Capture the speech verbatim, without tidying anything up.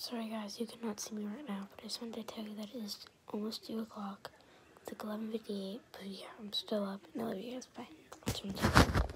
Sorry guys, you cannot see me right now, but I just wanted to tell you that it is almost two o'clock. It's like eleven fifty-eight, but yeah, I'm still up. And I love you guys. Bye.